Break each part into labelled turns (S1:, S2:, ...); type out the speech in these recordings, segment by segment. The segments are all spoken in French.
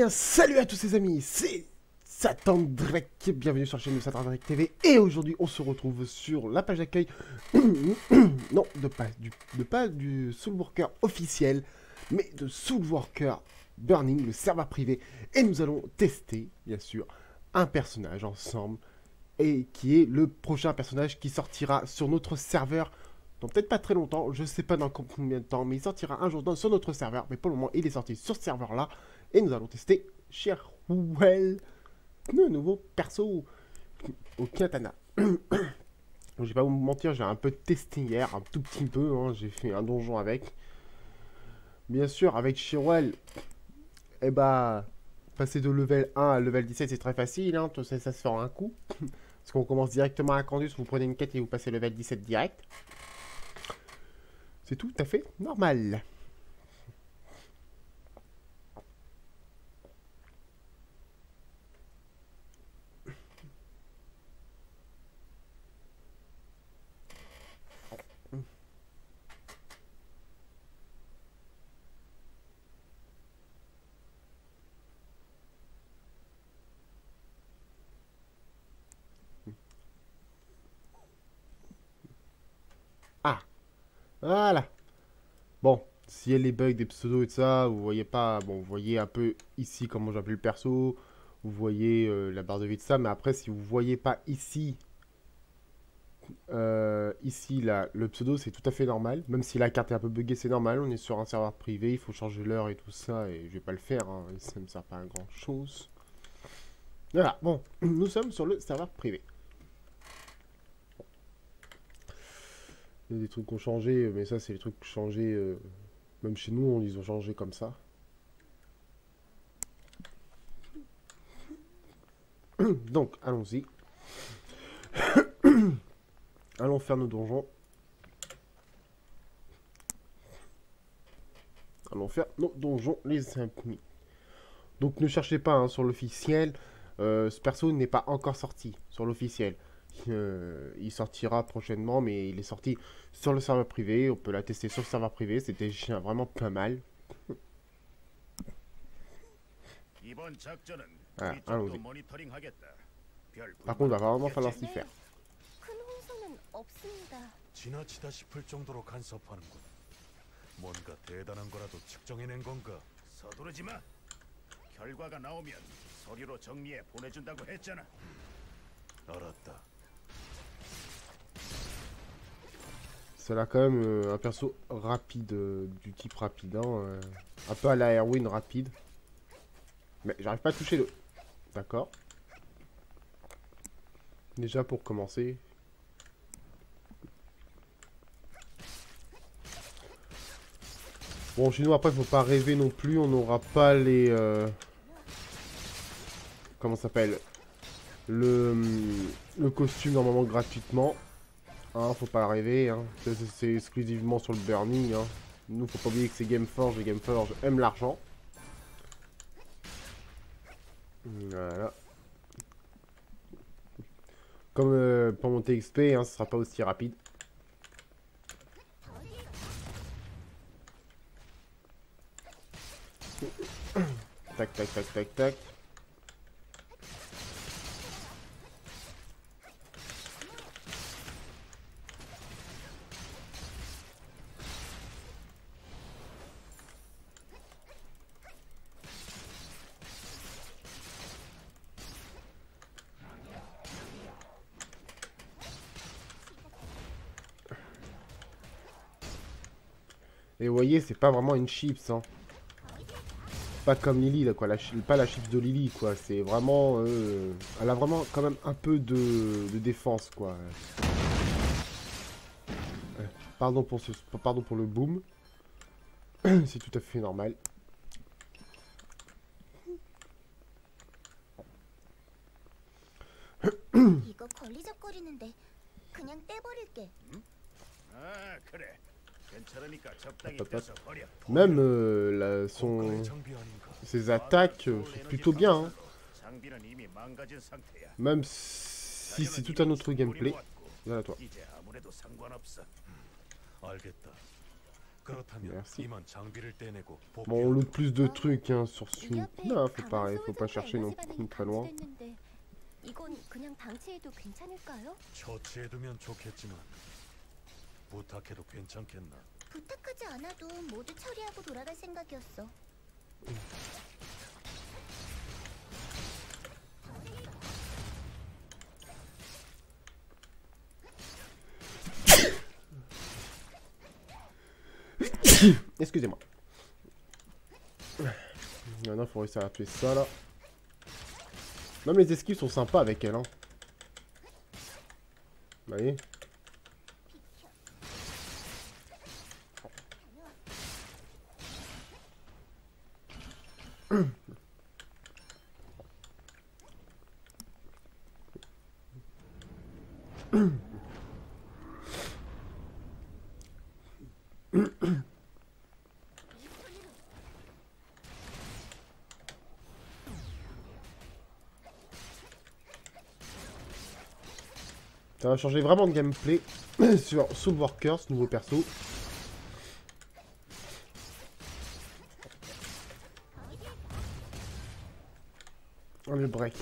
S1: bien, salut à tous ces amis, c'est Satan Drake, bienvenue sur la chaîne de Satan Drake TV. Et aujourd'hui, on se retrouve sur la page d'accueil, non, pas du Soulworker officiel, mais de Soulworker Burning, le serveur privé. Et nous allons tester, bien sûr, un personnage ensemble, et qui est le prochain personnage qui sortira sur notre serveur. Dans peut-être pas très longtemps, je sais pas dans combien de temps, mais il sortira un jour sur notre serveur. Mais pour le moment, il est sorti sur ce serveur-là. Et nous allons tester Sherwell, le nouveau perso au katana. Je vais pas vous mentir, j'ai un peu testé hier, un tout petit peu. Hein, j'ai fait un donjon avec. Bien sûr, avec Sherwell, eh bah, passer de level 1 à level 17, c'est très facile. Hein, ça se fait en un coup. Parce qu'on commence directement à Candus, vous prenez une quête et vous passez level 17 direct. C'est tout à fait normal. Ah, voilà. Bon, s'il y a les bugs des pseudos et tout ça, vous voyez pas, bon, vous voyez un peu ici comment j'appelle le perso, vous voyez la barre de vie de ça, mais après, si vous voyez pas ici, ici, là, le pseudo, c'est tout à fait normal, même si la carte est un peu buggée, c'est normal, on est sur un serveur privé, il faut changer l'heure et tout ça, et je vais pas le faire, hein, ça me sert pas à grand chose. Voilà, bon, nous sommes sur le serveur privé. Il y a des trucs qui ont changé, mais ça, c'est les trucs changés, même chez nous, ils ont changé comme ça. Donc, allons-y. Allons faire nos donjons. Allons faire nos donjons, les amis. Donc, ne cherchez pas hein, sur l'officiel. Ce perso n'est pas encore sorti sur l'officiel. Il sortira prochainement, mais il est sorti sur le serveur privé. On peut la tester sur le serveur privé. C'était vraiment pas mal. Voilà, allons-y. Par contre, il va vraiment falloir s'y faire.
S2: 지나치다 싶을 정도로 간섭하는군. 뭔가 대단한 거라도 측정해낸 건가?
S3: 서두르지 마. 결과가 나오면 서류로 정리해 보내준다고 했잖아.
S2: 알았다.
S1: C'est là quand même un perso rapide, du type rapide, hein, un peu à la Erwin rapide. Mais j'arrive pas à toucher le... D'accord. Déjà pour commencer. Bon, chez nous après faut pas rêver non plus, on n'aura pas les... Comment ça s'appelle le costume normalement gratuitement. Hein, faut pas rêver, hein. C'est exclusivement sur le Burning. Hein. Nous, faut pas oublier que c'est Gameforge et Gameforge aime l'argent. Voilà. Comme pour monter XP, hein, ce sera pas aussi rapide. Tac, tac, tac, tac, tac. Et vous voyez, c'est pas vraiment une chips, hein. Pas comme Lily, là, quoi. Pas la chips de Lily, quoi. C'est vraiment... elle a vraiment quand même un peu de défense, quoi. Pardon pour le boom. C'est tout à fait normal.
S4: 이거 걸리적거리는데 그냥 떼버릴게.
S3: 아 그래. 괜찮으니까 적당히 떼서 버려.
S1: Même ses attaques sont plutôt bien. Hein.
S3: 장비는 이미 망가진 상태야.
S1: Même si c'est tout un autre gameplay. Voilà toi.
S3: 이제 아무래도 상관없어.
S2: 알겠다. 그렇다면
S1: Merci.
S2: 이만 장비를 떼내고
S1: Bon, on
S2: 복귀하는
S1: loot plus de trucs hein, sur
S4: 이
S1: celui.
S4: 옆에
S1: Non,
S4: 강한
S1: faut pas chercher non
S4: 소울드가
S1: très loin.
S4: 방치됐는데 이건 그냥 방치해도 괜찮을까요?
S2: 처치해두면 좋겠지만 부탁해도 괜찮겠나?
S4: 부탁하지 않아도 모두 처리하고 돌아갈 생각이었어.
S1: Excusez-moi. Maintenant, il faut réussir à tuer ça là. Même les esquives sont sympas avec elle. Hein. Vous voyez? Ça va changer vraiment de gameplay sur Soulworkers, nouveau perso. Oh, le break.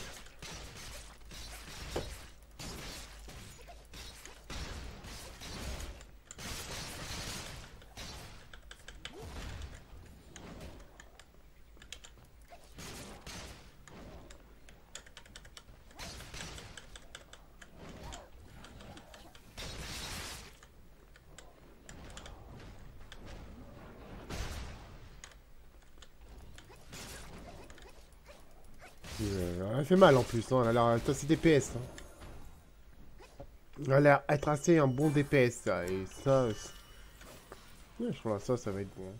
S1: Elle fait mal en plus, hein. Elle a l'air assez DPS. Hein. Elle a l'air être assez un bon DPS ça. Et ça. Ouais, je trouve là, ça va être bon.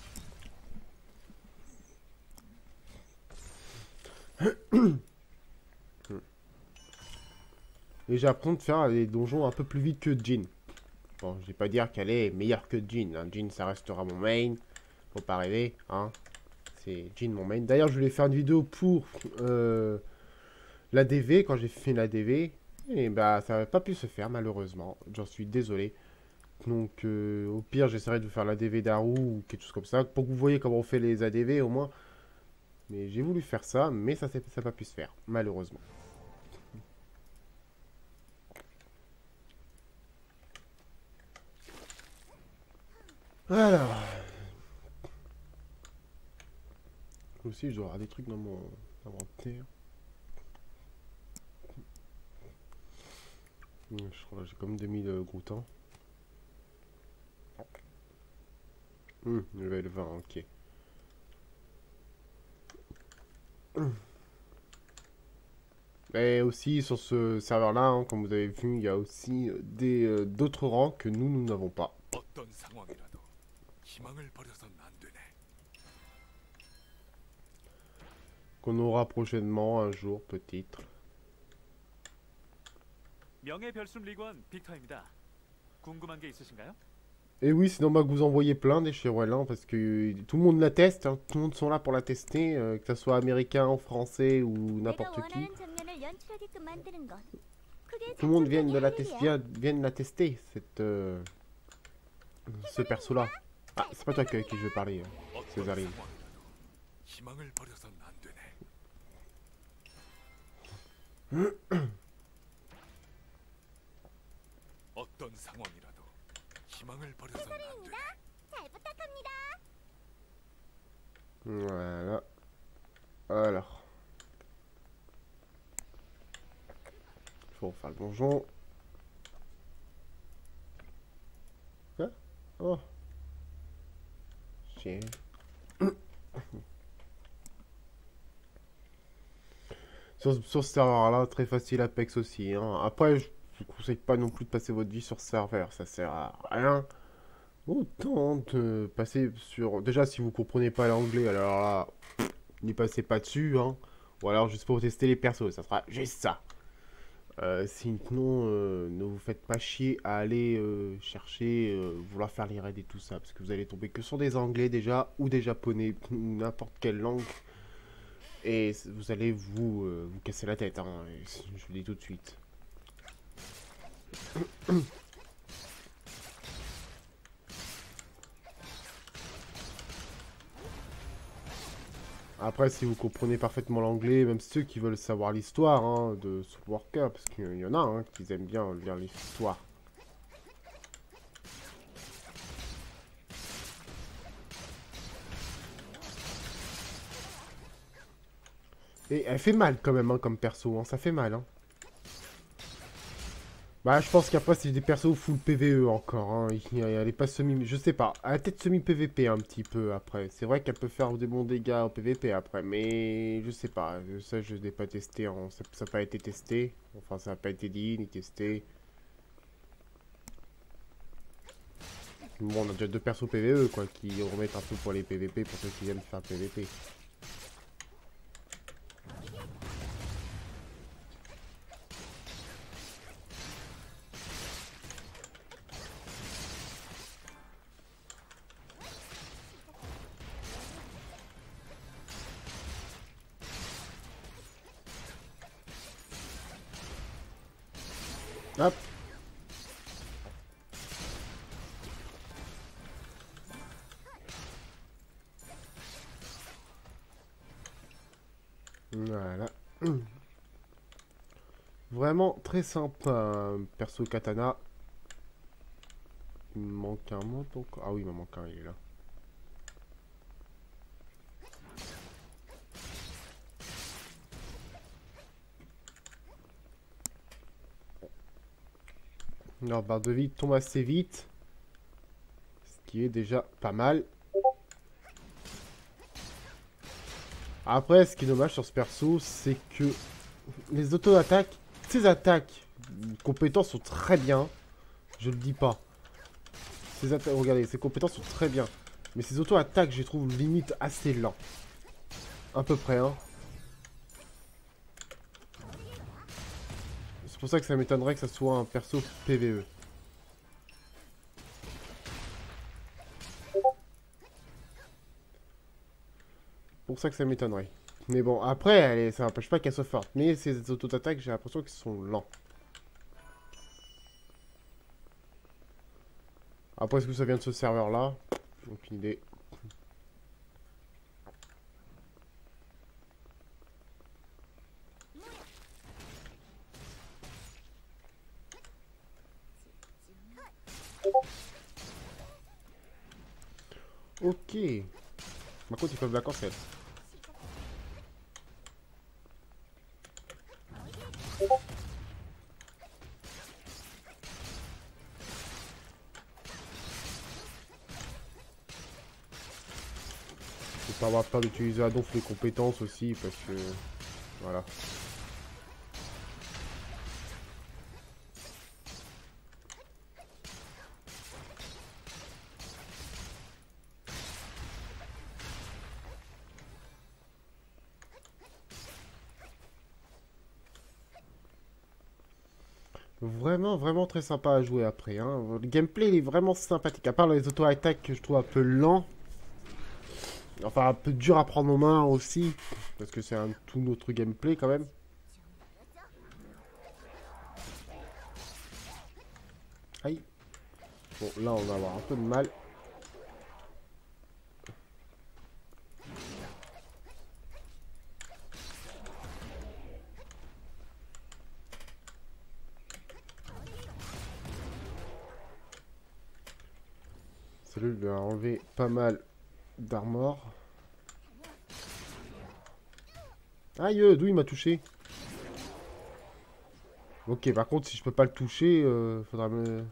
S1: Et j'apprends de faire les donjons un peu plus vite que Jin. Bon, je vais pas dire qu'elle est meilleure que Jin. Hein. Jin, ça restera mon main. Faut pas rêver, hein. C'est Jin mon main. D'ailleurs, je voulais faire une vidéo pour l'ADV, quand j'ai fait l'ADV. Et bah, ça n'a pas pu se faire, malheureusement. J'en suis désolé. Donc, au pire, j'essaierai de faire l'ADV d'Aru ou quelque chose comme ça. Pour que vous voyez comment on fait les ADV, au moins. Mais j'ai voulu faire ça, mais ça n'a pas pu se faire, malheureusement. Alors... Aussi, je dois avoir des trucs dans mon inventaire. Je crois que j'ai comme 2000 goutins. Level 20, ok. Et aussi, sur ce serveur-là, hein, comme vous avez vu, il y a aussi d'autres rangs que nous n'avons pas. Qu'on aura prochainement, un jour, peut-être.
S5: 명예별숨리관 빅터입니다. 궁금한 게 있으신가요?
S1: Et oui, c'est normal que vous envoyez plein des Chevrolet, hein, parce que tout le monde la teste, hein, tout le monde sont là pour la tester, que ce soit américain, français ou n'importe qui. Tout le monde vient de la tester, ce perso-là. Ah, c'est pas toi qui je veux parler, Césarine.
S2: 어떤 상황이라도 희망을 버려서는 안 되네.
S4: 잘 부탁합니다.
S1: Voilà. Alors. Il faut refaire le donjon. Quoi? Oh. Chier. Sur ce serveur-là, très facile Apex aussi. Hein. Après, je vous conseille pas non plus de passer votre vie sur ce serveur. Ça sert à rien. Autant de passer sur... Déjà, si vous comprenez pas l'anglais, alors là, n'y passez pas dessus. Hein. Ou alors juste pour tester les persos. Ça sera juste ça. Sinon, ne vous faites pas chier à aller chercher, vouloir faire les raids et tout ça. Parce que vous allez tomber que sur des anglais déjà, ou des japonais, ou n'importe quelle langue. Et vous allez vous casser la tête, hein, je vous le dis tout de suite. Après, si vous comprenez parfaitement l'anglais, même ceux qui veulent savoir l'histoire hein, de Soul Worker, parce qu'il y en a hein, qui aiment bien lire l'histoire. Et elle fait mal quand même hein, comme perso, hein, ça fait mal. Hein. Bah je pense qu'après c'est des persos full PVE encore, hein. Elle est pas semi... Je sais pas, elle a peut-être semi-PVP un petit peu après. C'est vrai qu'elle peut faire des bons dégâts en PVP après, mais je sais pas. Ça je l'ai pas testé, hein. Ça n'a pas été testé. Enfin ça n'a pas été dit ni testé. Bon on a déjà deux persos PVE quoi, qui remettent un peu pour les PVP pour ceux qui aiment faire PVP. Hop. Voilà. Vraiment très sympa, perso katana. Il me manque un mot donc. Ah oui, il me manque un, il est là. Leur barre de vie tombe assez vite. Ce qui est déjà pas mal. Après, ce qui est dommage sur ce perso, c'est que les auto-attaques, ses attaques, compétences sont très bien. Je le dis pas. Ses attaques, regardez, ses compétences sont très bien. Mais ses auto-attaques, je les trouve limite assez lents. À peu près, hein. C'est pour ça que ça m'étonnerait que ça soit un perso PVE. Pour ça que ça m'étonnerait. Mais bon, après, ça n'empêche pas qu'elle soit forte. Mais ces auto-attaques, j'ai l'impression qu'ils sont lents. Après, est-ce que ça vient de ce serveur-là? Aucune idée. Ok. Par contre, ils peuvent la cancel. Faut pas avoir peur d'utiliser à donf les compétences aussi, parce que... Voilà. Vraiment, vraiment très sympa à jouer après. Hein. Le gameplay il est vraiment sympathique. À part les auto-attaques que je trouve un peu lents. Enfin, un peu dur à prendre en main aussi. Parce que c'est un tout autre gameplay quand même. Aïe. Bon, là, on va avoir un peu de mal. Celui lui a enlevé pas mal d'armor. Aïe, d'où il m'a touché? Ok, par contre, si je peux pas le toucher, faudra me...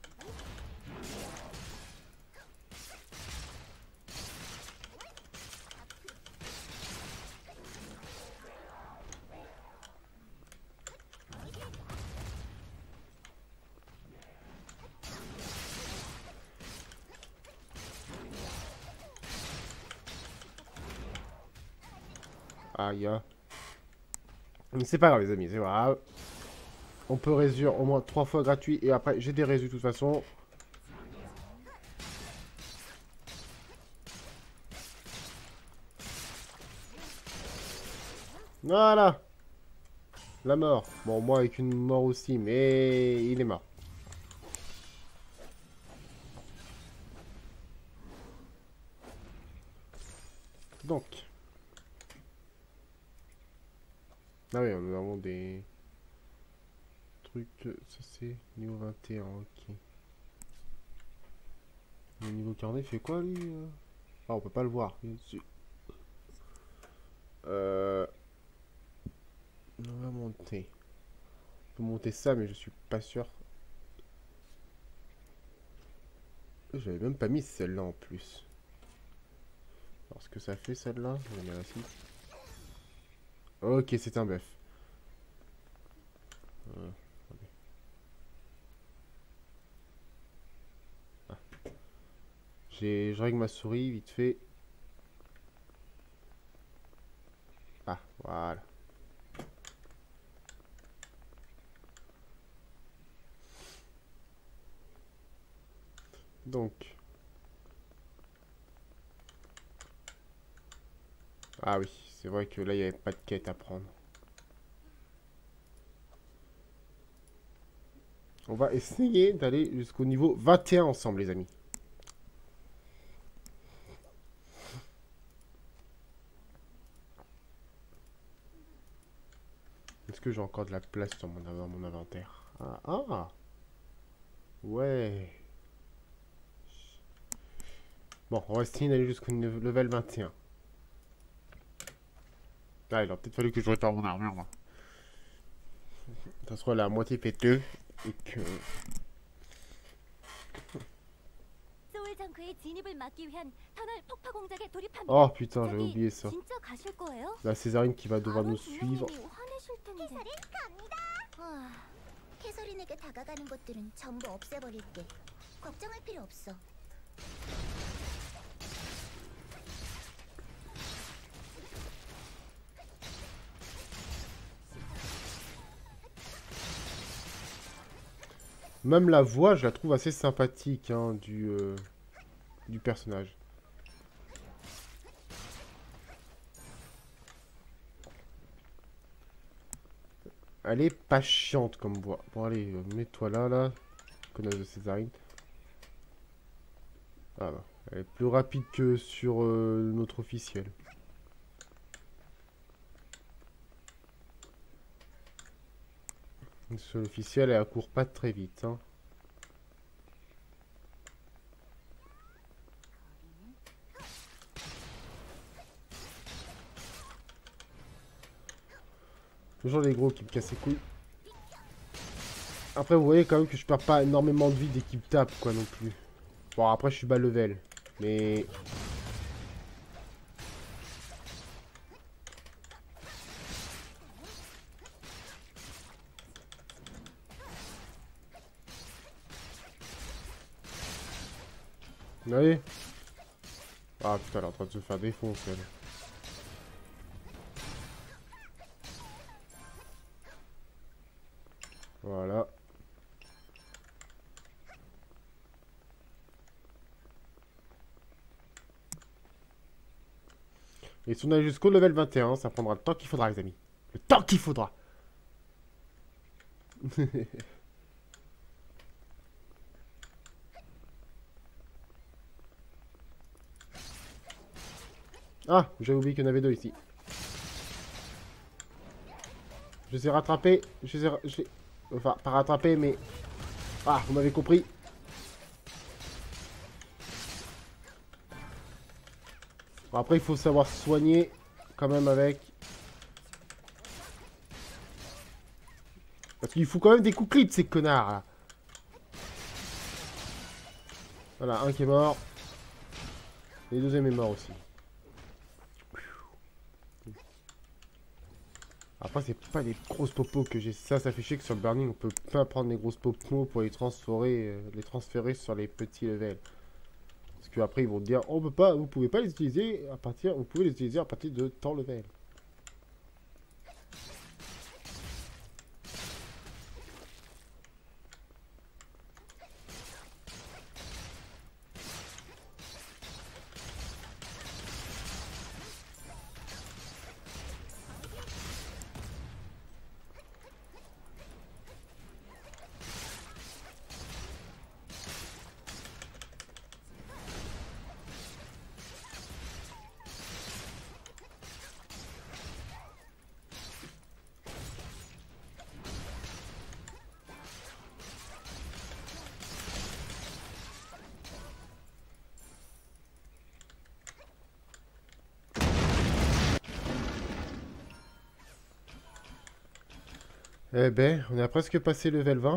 S1: Aïe. Mais c'est pas grave, les amis, c'est grave. On peut réduire au moins 3 fois gratuit. Et après, j'ai des résus de toute façon. Voilà. La mort. Bon, moi avec une mort aussi, mais il est mort. Donc. Ah oui, nous avons des trucs. Ça c'est niveau 21, ok. Le niveau carnet fait quoi lui Ah, on peut pas le voir. Il est dessus. On va monter. On peut monter ça, mais je suis pas sûr. J'avais même pas mis celle-là en plus. Alors, ce que ça fait celle-là, je vais mettre ici. Ok, c'est un bœuf. Attendez. Ah. Je règle ma souris vite fait. Ah, voilà. Donc. Ah oui, c'est vrai que là, il n'y avait pas de quête à prendre. On va essayer d'aller jusqu'au niveau 21 ensemble, les amis. Est-ce que j'ai encore de la place sur mon inventaire? Ah. Ouais. Bon, on va essayer d'aller jusqu'au level 21. Ah, il aurait peut-être fallu que je répare mon armure, moi. Ça sera la moitié péteux. Et que... Oh putain, j'avais oublié ça. La Césarine qui va devoir nous suivre.
S4: 캐서린에게 다가가는 것들은 전부 없애버릴게. 걱정할 필요 없어.
S1: Même la voix, je la trouve assez sympathique hein, du personnage. Elle est pas chiante comme voix. Bon allez, mets-toi là, connasse de Césarine. Ah bah, elle est plus rapide que sur notre officiel. Sur l'officiel, elle court pas très vite. Hein. Toujours les gros qui me cassent les couilles. Après, vous voyez quand même que je perds pas énormément de vie dès qu'ils me tapent, quoi, non plus. Bon, après, je suis bas level. Mais... Vous voyez? Ah putain, elle est en train de se faire défoncer, elle. Voilà. Et si on a jusqu'au level 21, ça prendra le temps qu'il faudra, les amis. Le temps qu'il faudra. Ah, j'avais oublié qu'il y en avait deux ici. Je les ai rattrapés. Enfin, pas rattrapés, mais... Ah, vous m'avez compris. Bon, après, il faut savoir soigner quand même avec. Parce qu'il faut quand même des coups clips, ces connards, là. Voilà, un qui est mort. Et le deuxième est mort aussi. Après, c'est pas des grosses popos que j'ai. Ça fait chier que sur le Burning, on peut pas prendre les grosses popos pour les transférer sur les petits levels. Parce qu'après, ils vont te dire, on peut pas, vous pouvez pas les utiliser à partir, vous pouvez les utiliser à partir de tant level. Eh ben, on a presque passé level 20.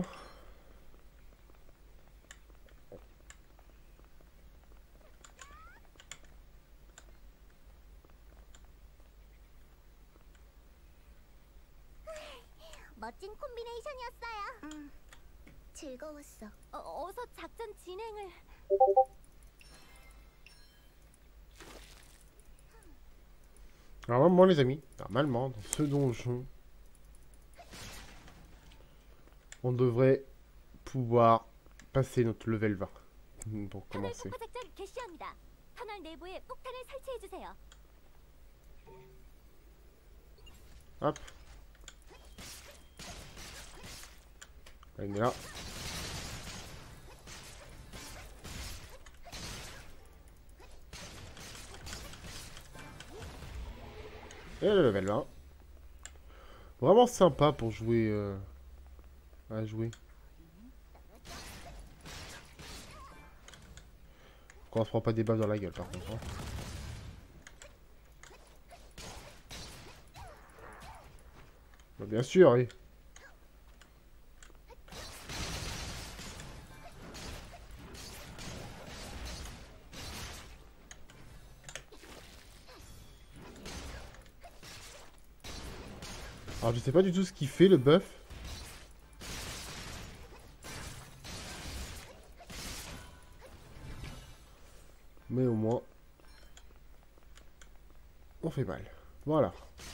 S4: 멋진 콤비네이션이었어요. 즐거웠어. 어서 작전 진행을.
S1: Normalement, les amis, normalement, dans ce donjon, on devrait pouvoir passer notre level 20 pour
S4: 터널
S1: commencer.
S4: 폭파 작전 개시합니다. 터널 내부에 폭탄을 설치해 주세요.
S1: Hop. Là, il est là. Et le level 20. Vraiment sympa pour jouer à jouer. Qu'on ne se prend pas des balles dans la gueule par contre. Hein. Bah, bien sûr, oui. Alors je sais pas du tout ce qu'il fait le buff. Mais au moins, on fait mal. Voilà.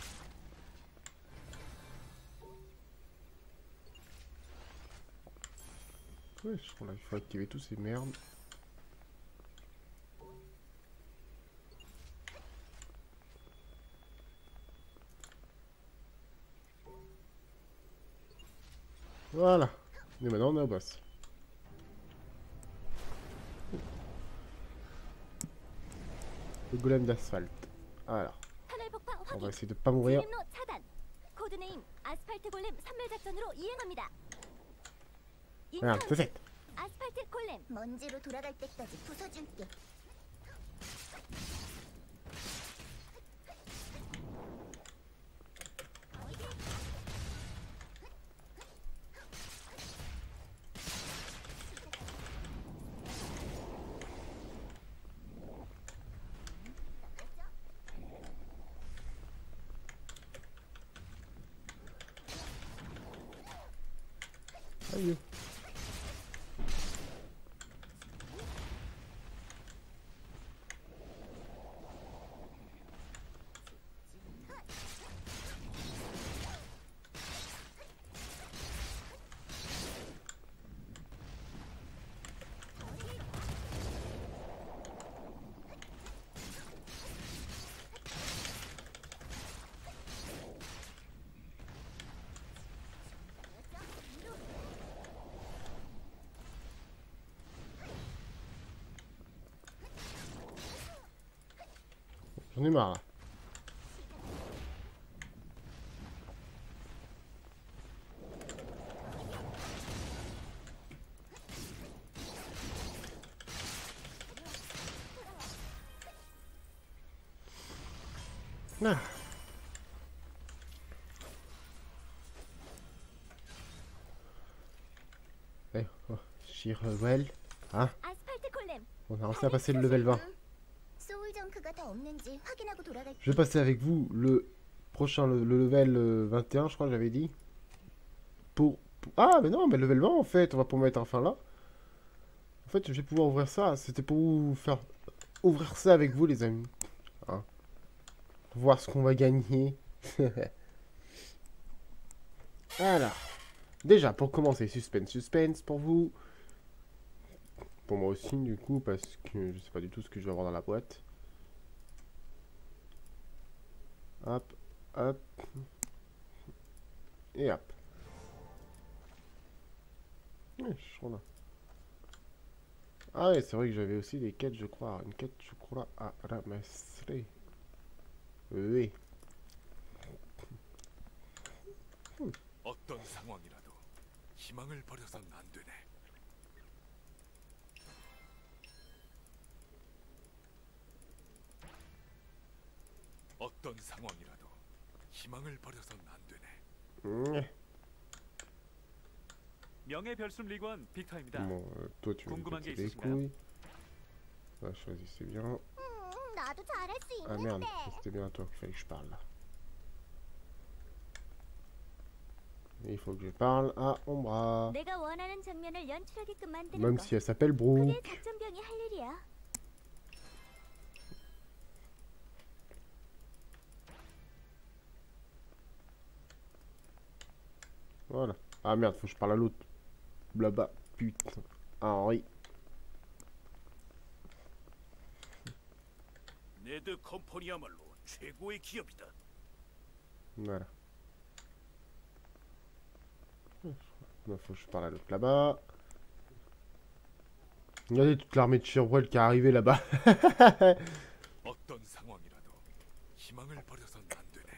S1: Ouais, je crois là, il faut activer tous ces merdes. Voilà. Et maintenant on est au boss. Le golem d'asphalte. Voilà.
S4: 터널 폭파
S1: On
S4: 확인.
S1: va essayer de pas mourir.
S4: 진입로 차단. 코드네임 아스팔트 골렘 선멸 작전으로 이행합니다.
S1: Voilà, c'est fait.
S4: 아스팔트 골렘. 먼지로 돌아갈 때까지 부숴줄게.
S1: Aïe. J'en ai marre. Ah. Eh, oh, Shirwell. Hein?
S4: 아스팔트 골렘.
S1: On a réussi à passer le level 20.
S4: 소울 정크가 더 없는지 확인하고 돌아갈.
S1: Je vais passer avec vous le prochain, le level 21, je crois que j'avais dit. Ah, mais non, mais le level 20 en fait, on va pouvoir mettre un fin là. En fait, je vais pouvoir ouvrir ça. C'était pour vous faire ouvrir ça avec vous, les amis. Hein. Pour voir ce qu'on va gagner. Alors, déjà, pour commencer, suspense pour vous. Pour moi aussi, du coup, parce que je sais pas du tout ce que je vais avoir dans la boîte. Hop, hop. Et hop. Ouais, je crois là. Ah ouais, c'est vrai que j'avais aussi des quêtes, je crois. Une quête, je crois, à ramasser. Oui.
S2: 어떤 상황이라도 희망을 버려선 안 되네. 어떤 상황이라도 희망을 버려선 안 되네.
S5: 명예별숨 리건 빅터입니다.
S1: Bon, toi tu vas me
S5: 궁금한 게
S1: péter les
S5: 있으신가요?
S1: couilles. Bah, choisissez bien.
S4: 나도 잘할 수
S1: Ah merde,
S4: 있는데.
S1: c'était bien à toi qu'il fallait que je parle là. Et il faut que je parle à Ombra.
S4: 내가 원하는 장면을 연출하게끔 만드는
S1: Même
S4: 거.
S1: si elle s'appelle
S4: 그게
S1: Brooke.
S4: 작전병이 할 일이야.
S1: Voilà. Ah merde, faut que je parle à l'autre. Là-bas. Putain. Ah Henri.
S3: 네드 컴퍼니야말로 최고의 기업이다.
S1: Voilà. Il faut que je parle à l'autre là-bas. Regardez toute l'armée de Sherwell qui est arrivée là-bas.
S2: 어떤 상황이라도 희망을 버려선 안 되네.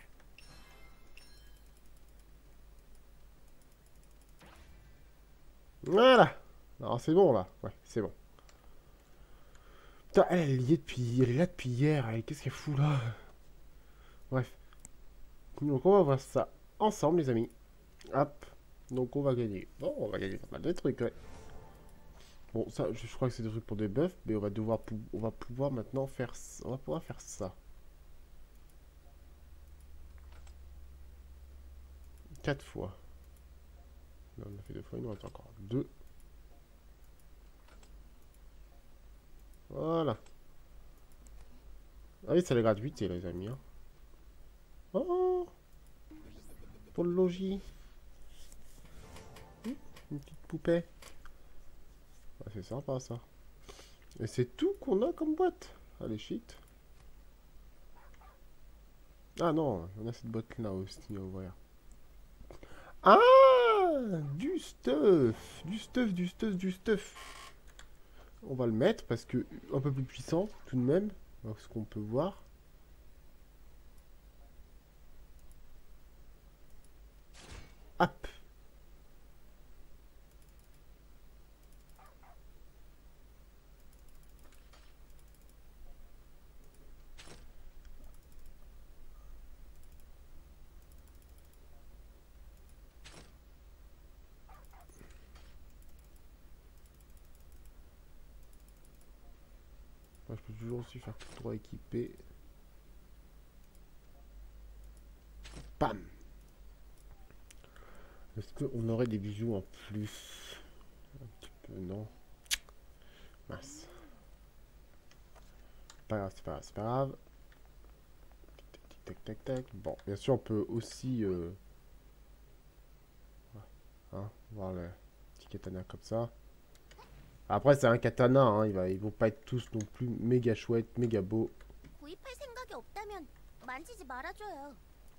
S1: Voilà. Alors c'est bon là. Ouais, c'est bon. Putain, elle est liée depuis. Elle est là depuis hier. Qu'est-ce qu'elle fout là? Bref. Donc on va voir ça ensemble les amis. Hop. Donc on va gagner. Bon, on va gagner pas mal de trucs, ouais. Bon, ça, je crois que c'est des trucs pour des buffs, mais on va pouvoir maintenant faire, on va pouvoir faire ça. 4 fois. Là, on a fait 2 fois, il nous reste encore 2. Voilà. Ah oui, c'est la gratuité, les amis. Hein. Oh, pour le logis. Une petite poupée. Ah, c'est sympa ça. Et c'est tout qu'on a comme boîte. Allez, shit. Ah non, on a cette boîte là aussi à ouvrir. Ah, du stuff. Du stuff, du stuff, du stuff. On va le mettre parce que un peu plus puissant tout de même. Ce qu'on peut voir. Hop. Je peux toujours aussi faire tout droit équipé. Bam. Est-ce qu'on aurait des bijoux en plus? Un petit peu, non. Mince. Pas grave, c'est pas grave, c'est pas grave. Tac, tac, tac, tac. Bon, bien sûr, on peut aussi hein, voir le petit katana comme ça. Après, c'est un katana, hein, ils vont pas être tous non plus méga chouettes, méga beaux.
S4: 구입할 생각이 없다면 만지지 말아줘요.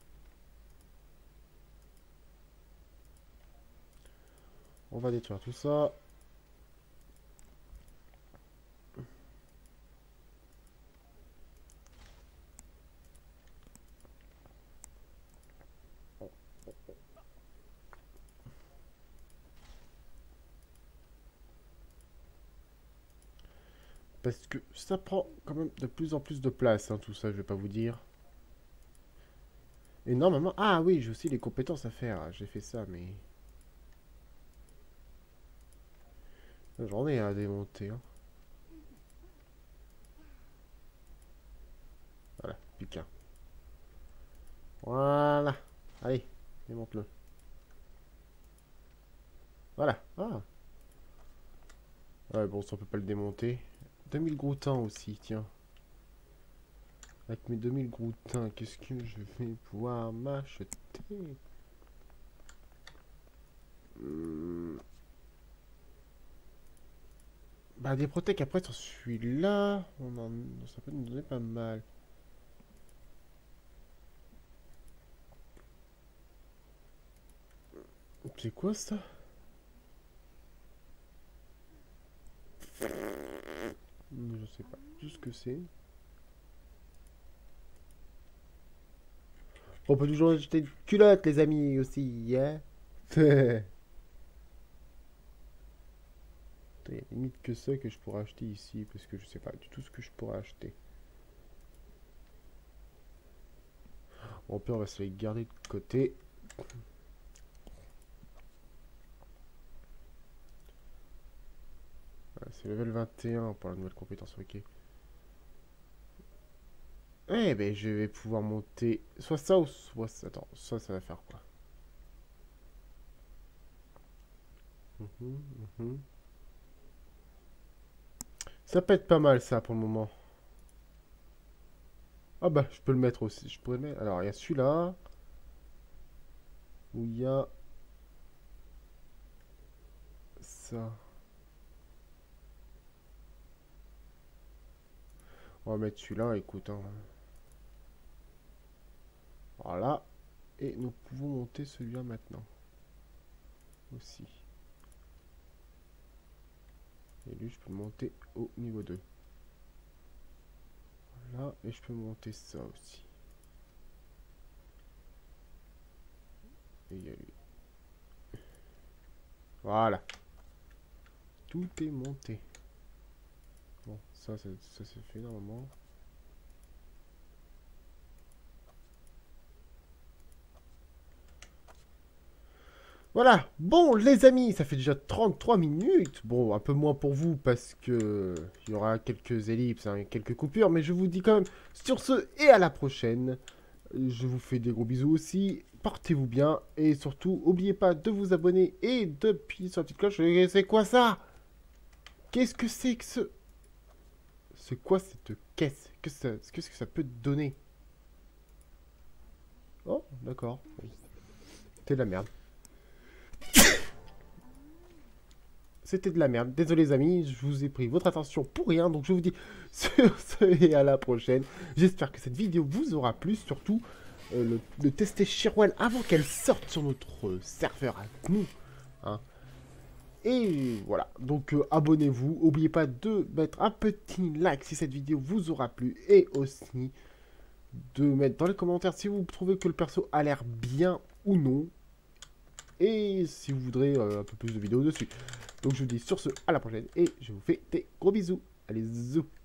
S1: On va détruire tout ça. Parce que ça prend quand même de plus en plus de place, hein, tout ça, je vais pas vous dire. Et normalement... Ah oui, j'ai aussi les compétences à faire. J'ai fait ça, mais... J'en ai à démonter. Hein. Voilà, piquin. Voilà. Allez, démonte-le. Voilà. Ah. Ouais, bon, ça on peut pas le démonter. 2000 groutins aussi, tiens. Avec mes 2000 groutins, qu'est-ce que je vais pouvoir m'acheter? Bah, des protèques après sur celui-là, ça peut nous donner pas mal. C'est quoi ça? Je sais pas tout ce que c'est. On peut toujours acheter une culotte, les amis, aussi, hein. Il y a limite que ça que je pourrais acheter ici, parce que je sais pas du tout ce que je pourrais acheter. Bon, puis on va se les garder de côté. C'est level 21 pour la nouvelle compétence, ok. Eh ben, je vais pouvoir monter soit ça ou soit ça. Attends, ça va faire quoi? Ça peut être pas mal, ça, pour le moment. Ah bah, je peux le mettre aussi. Je pourrais le mettre. Alors, il y a celui-là. Où il y a... ça. On va mettre celui-là, écoute. Hein. Voilà. Et nous pouvons monter celui-là maintenant. Aussi. Et lui, je peux le monter au niveau 2. Voilà. Et je peux monter ça aussi. Et il y a lui. Voilà. Tout est monté. Bon, ça c'est fait normalement. Voilà, bon les amis, ça fait déjà 33 minutes. Bon, un peu moins pour vous parce que il y aura quelques ellipses, hein, quelques coupures, mais je vous dis quand même sur ce et à la prochaine. Je vous fais des gros bisous aussi, portez-vous bien et surtout, n'oubliez pas de vous abonner et d'appuyer sur la petite cloche. Et c'est quoi ça? Qu'est-ce que c'est que ce... C'est quoi cette caisse? Qu'est-ce que ça peut te donner? Oh, d'accord. C'était de la merde. C'était de la merde. Désolé les amis, je vous ai pris votre attention pour rien. Donc je vous dis sur ce et à la prochaine. J'espère que cette vidéo vous aura plu. Surtout de tester Shirwell avant qu'elle sorte sur notre serveur à nous. Hein. Et voilà. Donc abonnez-vous. N'oubliez pas de mettre un petit like si cette vidéo vous aura plu. Et aussi de mettre dans les commentaires si vous trouvez que le perso a l'air bien ou non. Et si vous voudrez un peu plus de vidéos dessus. Donc je vous dis sur ce, à la prochaine. Et je vous fais des gros bisous. Allez, zou.